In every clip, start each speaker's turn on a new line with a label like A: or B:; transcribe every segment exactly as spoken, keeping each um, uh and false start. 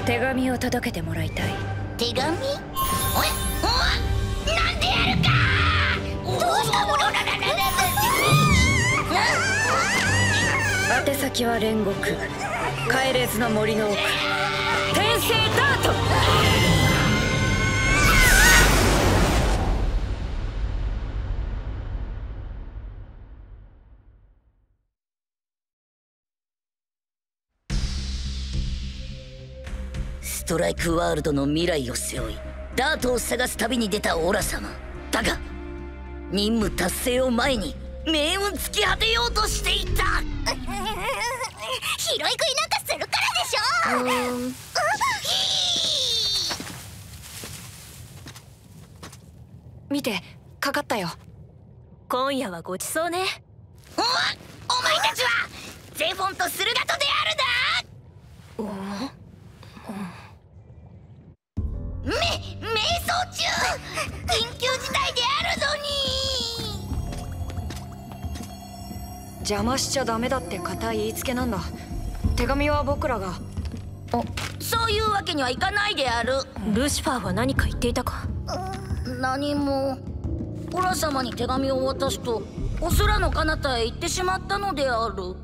A: 手紙を届けてもらいたい。
B: 手紙？おい、おい、なんでやるか。どうしたものだ。
A: 宛先は煉獄、帰れずの森の奥、天聖ダート。
B: ストライクワールドの未来を背負いダートを探す旅に出たオラ様だが、任務達成を前に命運突き果てようとしていた。拾い食いなんかするからでしょ。うーん
A: 見て、かかったよ。
C: 今夜はごちそうね。
B: おお前たちはゼフォンとスルガトであるだ。め瞑想中、緊急事態であるのに。
A: 邪魔しちゃダメだって固い言いつけなんだ。手紙は僕らが。
B: あ、そういうわけにはいかないである。
C: ルシファーは何か言っていたか。
B: 何も。オラ様に手紙を渡すとお空の彼方へ行ってしまったのである。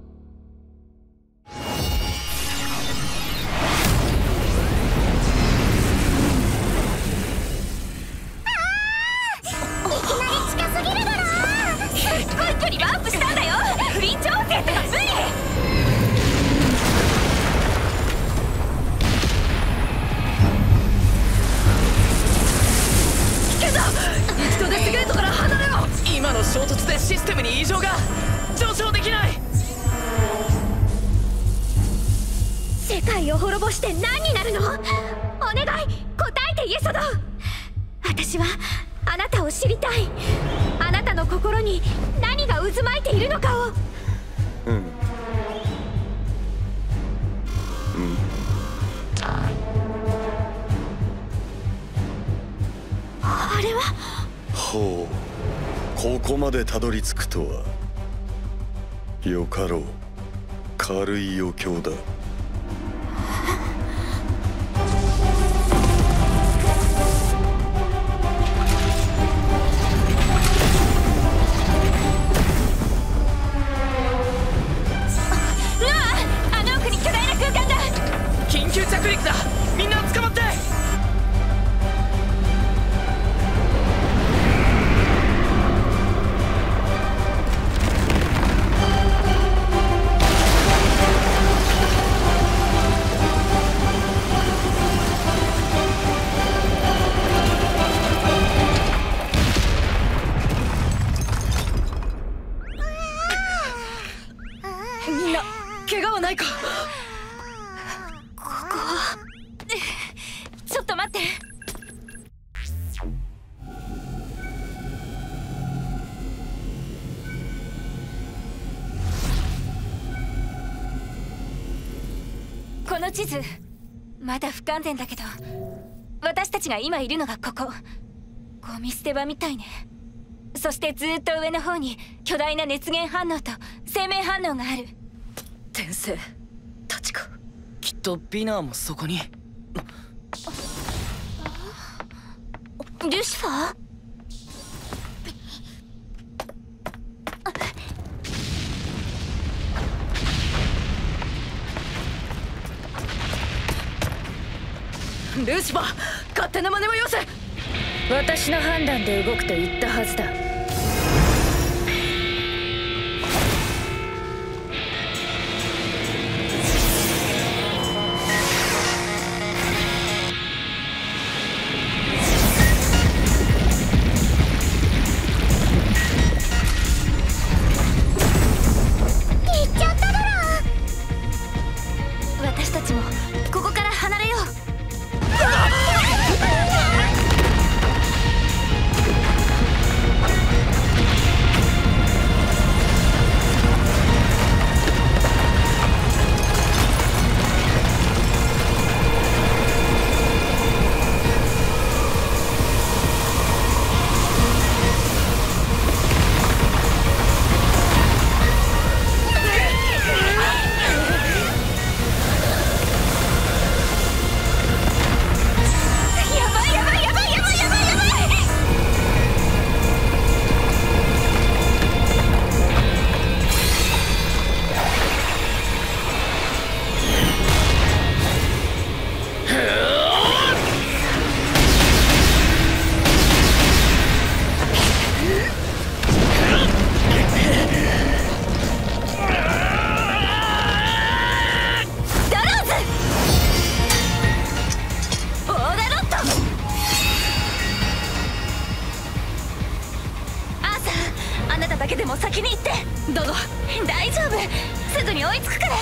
D: 今の衝突でシステムに異常が。上昇できない。
C: 世界を滅ぼして何になるの？お願い、答えてイエソド。私はあなたを知りたい。あなたの心に何が渦巻いているのかを。
E: うんうん。
C: あれは。
E: ほう、ここまでたどり着くとは。よかろう、軽い余興だ。
D: 緊急着陸だ。みんな捕まって。みんな怪我はないか。
C: ちょっと待って。この地図まだ不完全だけど、私たちが今いるのがここ。ゴミ捨て場みたいね。そしてずーっと上の方に巨大な熱源反応と生命反応がある。
D: 天聖たちか。きっとビナーもそこに。
C: ルシファー？
D: ルシファー、勝手な真似はよせ。
A: 私の判断で動くと言ったはずだ。
C: 私たちもここから離れよう。 行ってだが大丈夫、すぐに追いつくから。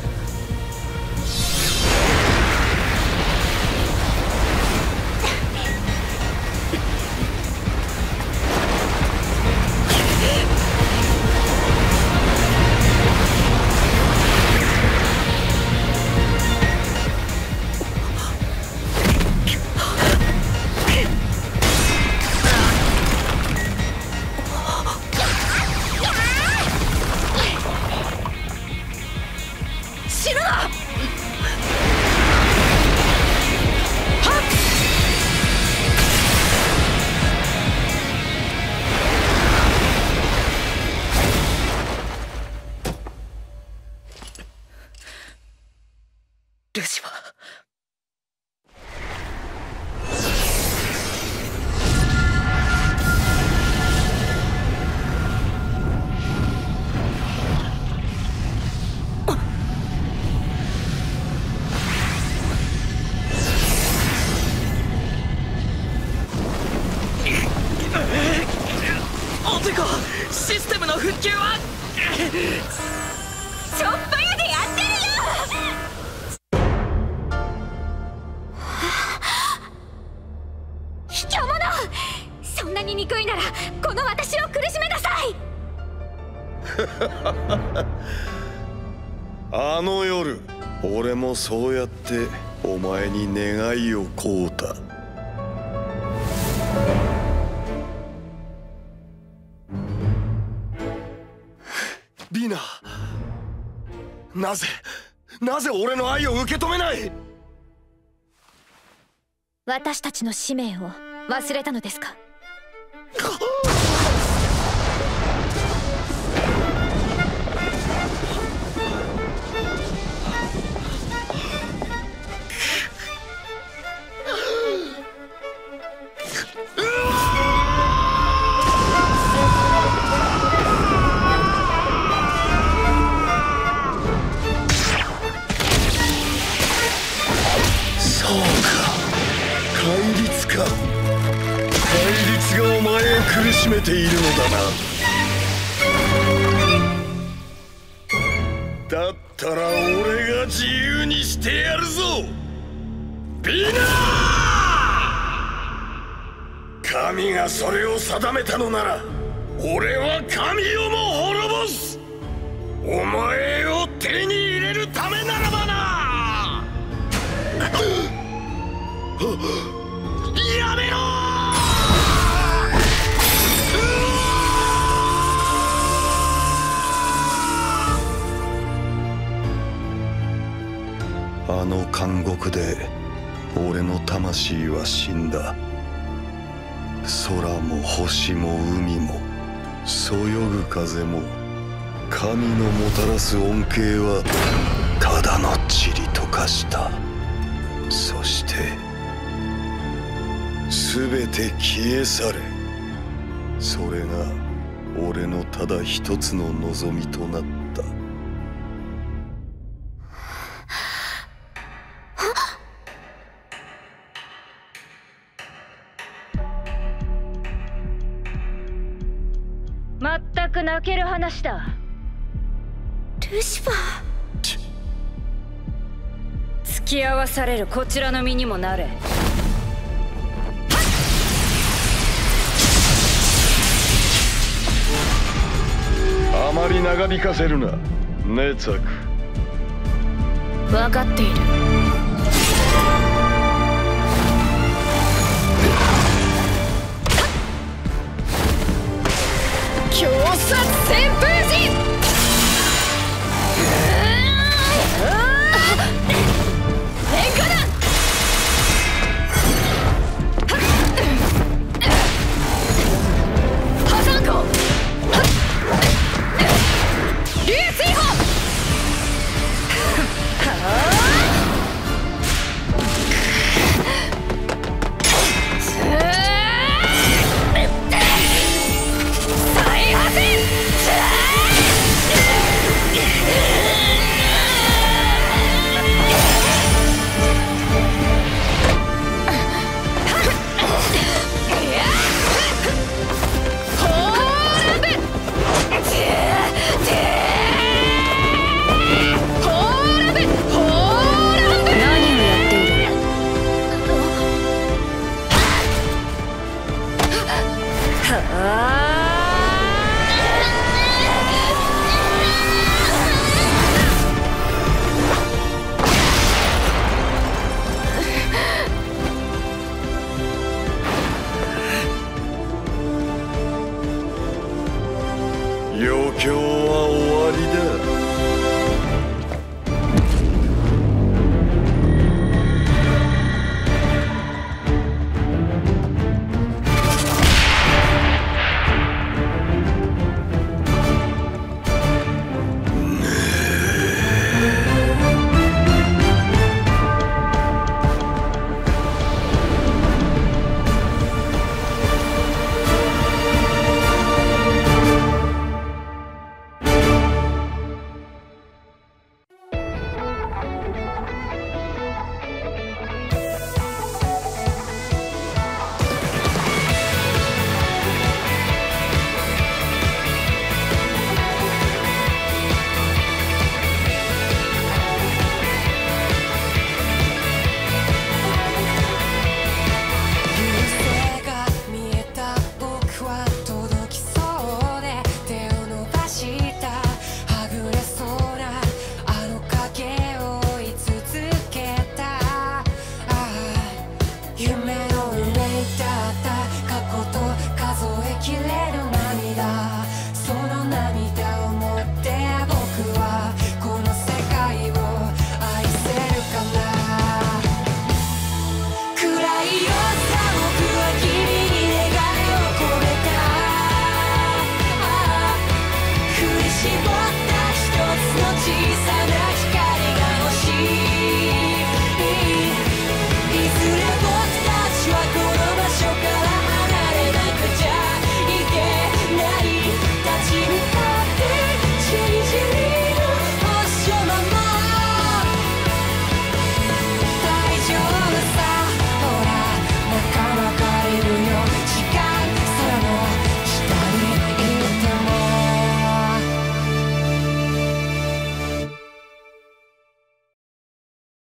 D: ルシファー。おてか、システムの復旧は
C: ちょっぱやでやってるよ。卑怯者、そんなに憎いならこの私を苦しめなさい。
E: あの夜俺もそうやってお前に願いを請うた。ビナ、なぜなぜ俺の愛を受け止めない？
C: 私たちの使命を忘れたのですか？
E: 対立か。対立がお前を苦しめているのだな。だったら俺が自由にしてやるぞ、ビナー。神がそれを定めたのなら俺は神をも滅ぼす。お前を手に入れるためならばな。やめろー！あの監獄で俺の魂は死んだ。空も星も海もそよぐ風も神のもたらす恩恵はただの塵と化した。そして全て消え去れ。それが俺のただ一つの望みとなった。
A: まったく泣ける話だ。
C: ルシファー、
A: 付き合わされるこちらの身にもなれ。
E: あまり長引かせるな、ネツァク。
C: 分かっている。強殺旋風陣。変化だ。破産庫。流水砲。再破線。
E: 余興は終わりだ。